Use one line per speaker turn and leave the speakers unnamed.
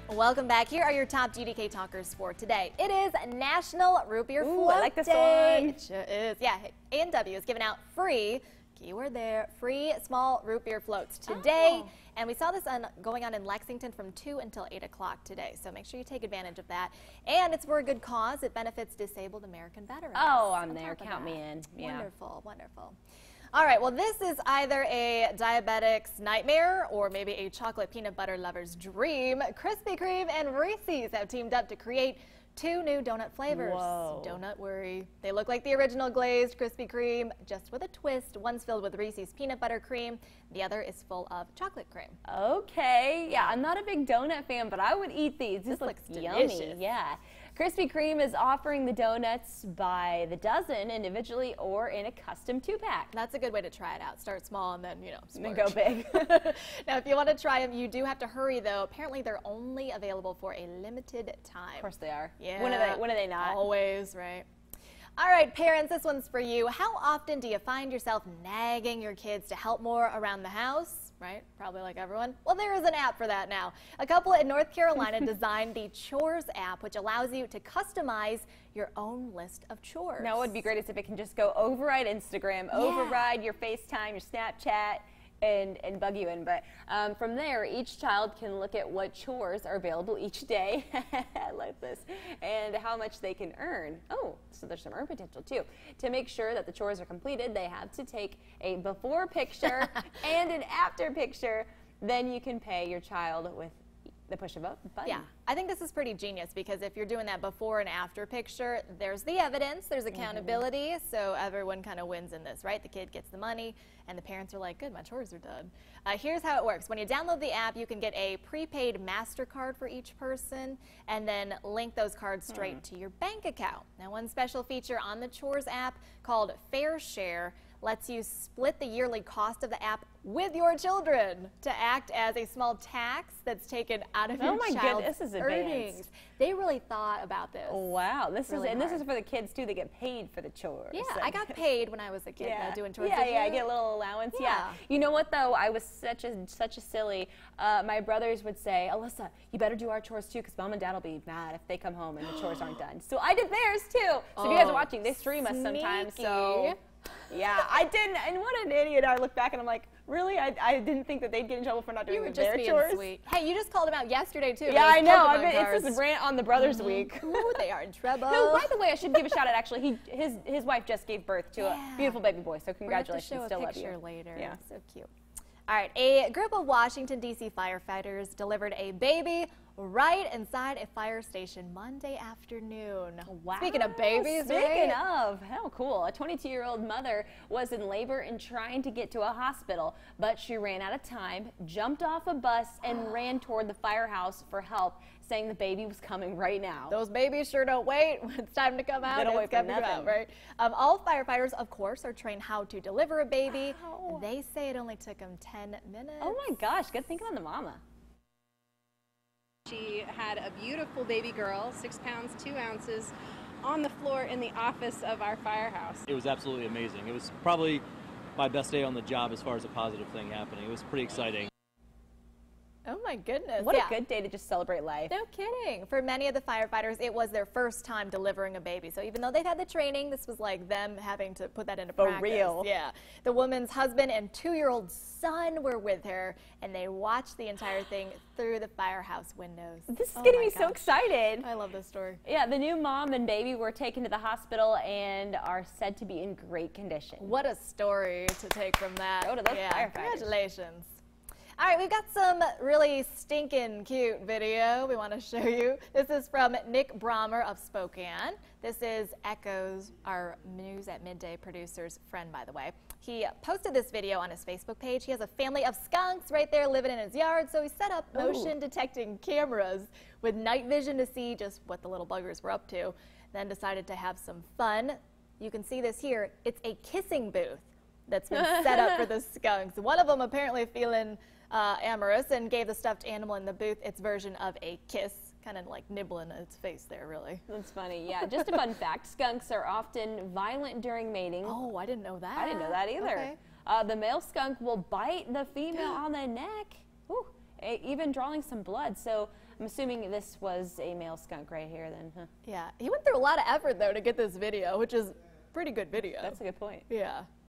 Welcome back. Here are your top GDK Talkers for today. It is National Root Beer Float
I like this
Day.
one.
It sure is. Yeah, A&W is giving out free, keyword there, free small root beer floats today.
Oh.
And we saw this going on in Lexington from 2 until 8 o'clock today. So make sure you take advantage of that. And it's for a good cause. It benefits disabled American veterans.
Oh, I'm there. Count me in. Yeah.
Wonderful, wonderful. All right, well, this is either a diabetic's nightmare or maybe a chocolate peanut butter lover's dream. Krispy Kreme and Reeses have teamed up to create 2 new donut flavors.
Whoa.
Don't worry. They look like the original glazed Krispy Kreme, just with a twist. One's filled with Reese's peanut butter cream. The other is full of chocolate cream.
Okay. Yeah, I'm not a big donut fan, but I would eat these. This looks yummy.
Delicious.
Yeah. Krispy Kreme is offering the donuts by the dozen individually or in a custom 2-pack.
That's a good way to try it out. Start small and then,
Then go big.
Now, if you want to try them, you do have to hurry, though. Apparently, they're only available for a limited time.
Of course they are.
Yeah.
When are they not?
Always, right? All right, parents, this one's for you. How often do you find yourself nagging your kids to help more around the house? Right? Probably like everyone. Well, there is an app for that now. A couple in North Carolina designed the Chores app, which allows you to customize your own list of chores.
Now, what would be great is if it can just go override Instagram, override your FaceTime, your Snapchat, and bug you in. But from there, each child can look at what chores are available each day. I like this. And how much they can earn. Oh, so there's some earn potential too. To make sure that the chores are completed, they have to take a before picture and an after picture. Then you can pay your child with the push of a button.
Yeah, I think this is pretty genius because if you're doing that before and after picture, there's the evidence, there's accountability, so everyone kind of wins in this, right? The kid gets the money and the parents are like, good, my chores are done. Here's how it works. When you download the app, you can get a prepaid MasterCard for each person and then link those cards straight to your bank account. Now, one special feature on the Chores app called Fair Share lets you split the yearly cost of the app with your children to act as a small tax that's taken out of your child's earnings. They really thought about this.
Wow, this is for the kids too. They get paid for the chores.
Yeah, I got paid when I was a kid doing chores.
Yeah, I get a little allowance. Yeah. You know what though? I was such a silly. My brothers would say, Alyssa, you better do our chores too, because mom and dad will be mad if they come home and the chores aren't done. So I did theirs too. So if you guys are watching, they stream us sometimes. So. Yeah, I didn't, and what an idiot. I look back and I'm like, really? I didn't think that they'd get in trouble for not doing their chores.
Sweet. Hey, you just called them out yesterday too.
Yeah, I know. It's this rant on the Brothers Week.
Ooh, they are in trouble.
No, by the way, I should give a shout out. Actually, his wife just gave birth to a beautiful baby boy. So congratulations.
We'll have to show a picture later.
Yeah,
so cute. All right, a group of Washington, D.C. firefighters delivered a baby right inside a fire station Monday afternoon.
Wow.
Speaking of babies,
Speaking of, how cool. A 22-year-old mother was in labor and trying to get to a hospital, but she ran out of time, jumped off a bus, and ran toward the firehouse for help, saying the baby was coming right now.
Those babies sure don't wait. When it's time to come out,
they don't wait for
nothing. Out, right? All firefighters, of course, are trained how to deliver a baby.
Wow.
They say it only took them 10 minutes.
Oh my gosh, good thinking on the mama.
She had a beautiful baby girl, 6 pounds, 2 ounces, on the floor in the office of our firehouse.
It was absolutely amazing. It was probably my best day on the job as far as a positive thing happening. It was pretty exciting.
Oh my goodness.
What a good day to just celebrate life.
No kidding. For many of the firefighters, it was their first time delivering a baby. So even though they've had the training, this was like them having to put that into practice.
For real.
Yeah. The woman's husband and 2-year-old son were with her, and they watched the entire thing through the firehouse windows.
This is getting me so excited.
I love this story.
Yeah, the new mom and baby were taken to the hospital and are said to be in great condition.
What a story to take from that.
Go to those firefighters.
Congratulations. All right, we've got some really stinkin' cute video we want to show you. This is from Nick Brommer of Spokane. This is Echoes, our News at Midday producer's friend, by the way. He posted this video on his Facebook page. He has a family of skunks right there living in his yard, so he set up motion detecting cameras with night vision to see just what the little buggers were up to, then decided to have some fun. You can see this here. It's a kissing booth that's been set up for the skunks. One of them apparently feeling amorous and gave the stuffed animal in the booth its version of a kiss, kind of like nibbling at its face there, really.
That's funny. Yeah, just a fun fact. Skunks are often violent during mating.
Oh, I didn't know that.
I didn't know that either.
Okay.
The male skunk will bite the female on the neck. Ooh. even drawing some blood. So I'm assuming this was a male skunk right here then, huh?
Yeah, he went through a lot of effort though to get this video, which is pretty good video.
That's a good point.
Yeah.